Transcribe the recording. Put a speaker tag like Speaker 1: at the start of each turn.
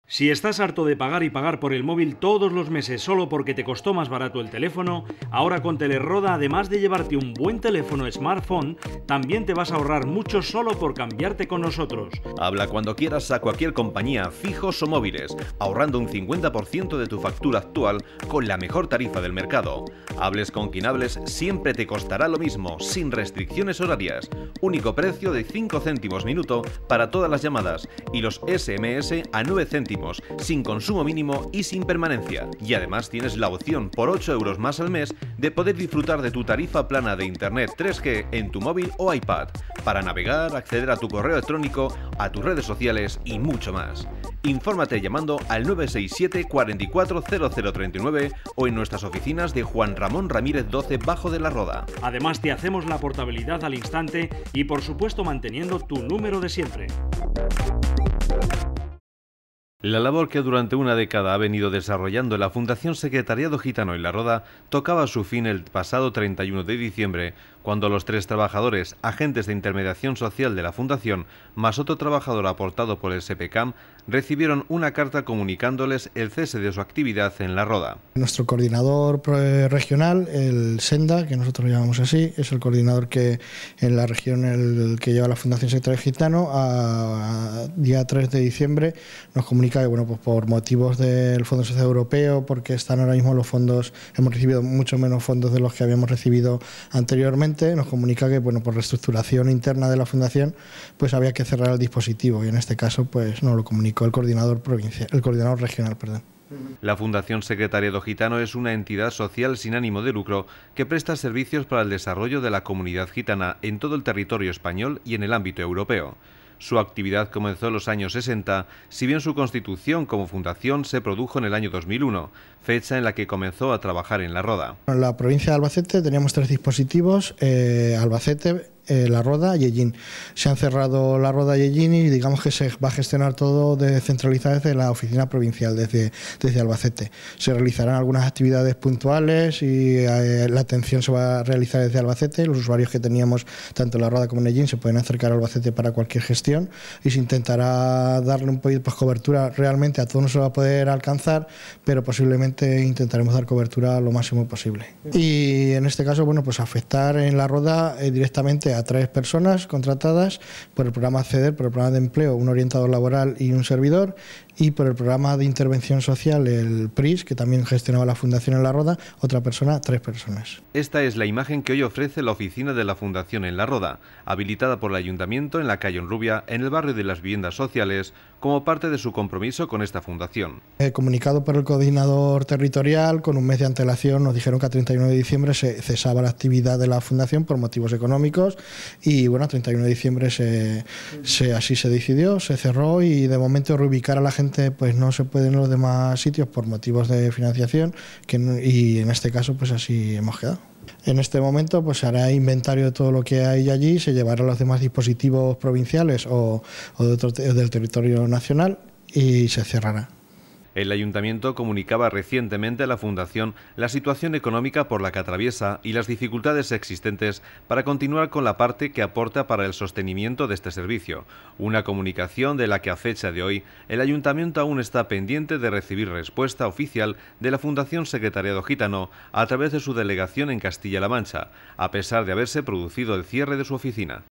Speaker 1: Si estás harto de pagar y pagar por el móvil todos los meses solo porque te costó más barato el teléfono, ahora con Telerroda, además de llevarte un buen teléfono smartphone, también te vas a ahorrar mucho solo por cambiarte con nosotros.
Speaker 2: Habla cuando quieras a cualquier compañía, fijos o móviles, ahorrando un 50% de tu factura actual con la mejor tarifa del mercado. Hables con quien hables, siempre te costará lo mismo, sin restricciones horarias. Único precio de 5 céntimos minuto para todas las llamadas y los SMS a 9 céntimos, sin consumo mínimo y sin permanencia. Y además tienes la opción por 8 euros más al mes de poder disfrutar de tu tarifa plana de internet 3G en tu móvil o iPad, para navegar, acceder a tu correo electrónico, a tus redes sociales y mucho más. Infórmate llamando al 967 44 0039 o en nuestras oficinas de Juan Ramón Ramírez 12 Bajo de la Roda.
Speaker 1: Además te hacemos la portabilidad al instante y por supuesto manteniendo tu número de siempre.
Speaker 2: La labor que durante una década ha venido desarrollando la Fundación Secretariado Gitano en La Roda tocaba su fin el pasado 31 de diciembre, cuando los 3 trabajadores, agentes de intermediación social de la Fundación, más otro trabajador aportado por el SEPECAM, recibieron una carta comunicándoles el cese de su actividad en La Roda.
Speaker 3: Nuestro coordinador regional, el Senda, que nosotros lo llamamos así, es el coordinador que en la región el que lleva la Fundación Secretariado Gitano, a día 3 de diciembre nos comunica que bueno, pues por motivos del Fondo Social Europeo, porque están ahora mismo los fondos, hemos recibido mucho menos fondos de los que habíamos recibido anteriormente, nos comunica que bueno, por reestructuración interna de la Fundación pues había que cerrar el dispositivo y en este caso pues nos lo comunicó el coordinador provincial, el coordinador regional, perdón.
Speaker 2: La Fundación Secretariado Gitano es una entidad social sin ánimo de lucro que presta servicios para el desarrollo de la comunidad gitana en todo el territorio español y en el ámbito europeo. Su actividad comenzó en los años 60, si bien su constitución como fundación se produjo en el año 2001, fecha en la que comenzó a trabajar en La Roda.
Speaker 3: En la provincia de Albacete teníamos 3 dispositivos, Albacete, La Roda y Ellín. Se han cerrado La Roda y Ellín y digamos que se va a gestionar todo centralizado desde la oficina provincial, desde Albacete. Se realizarán algunas actividades puntuales y la atención se va a realizar desde Albacete. Los usuarios que teníamos tanto en La Roda como en Ellín se pueden acercar a Albacete para cualquier gestión y se intentará darle un poquito pues, cobertura. Realmente a todos no se va a poder alcanzar, pero posiblemente intentaremos dar cobertura lo máximo posible. Y en este caso, bueno, pues afectar en La Roda directamente a 3 personas contratadas por el programa ACCEDER, por el programa de empleo, un orientador laboral y un servidor, y por el programa de intervención social, el PRIS, que también gestionaba la Fundación en La Roda, otra persona, 3 personas.
Speaker 2: Esta es la imagen que hoy ofrece la oficina de la Fundación en La Roda, habilitada por el Ayuntamiento en la calle Honrubia, en el barrio de las Viviendas Sociales, como parte de su compromiso con esta fundación.
Speaker 3: Comunicado por el coordinador territorial, con un mes de antelación nos dijeron que a 31 de diciembre se cesaba la actividad de la Fundación por motivos económicos y bueno, a 31 de diciembre así se decidió, se cerró y de momento reubicar a la gente pues no se puede en los demás sitios por motivos de financiación y en este caso pues así hemos quedado. En este momento pues se hará inventario de todo lo que hay allí, se llevará a los demás dispositivos provinciales o del territorio nacional y se cerrará.
Speaker 2: El Ayuntamiento comunicaba recientemente a la Fundación la situación económica por la que atraviesa y las dificultades existentes para continuar con la parte que aporta para el sostenimiento de este servicio. Una comunicación de la que a fecha de hoy el Ayuntamiento aún está pendiente de recibir respuesta oficial de la Fundación Secretariado Gitano a través de su delegación en Castilla-La Mancha, a pesar de haberse producido el cierre de su oficina.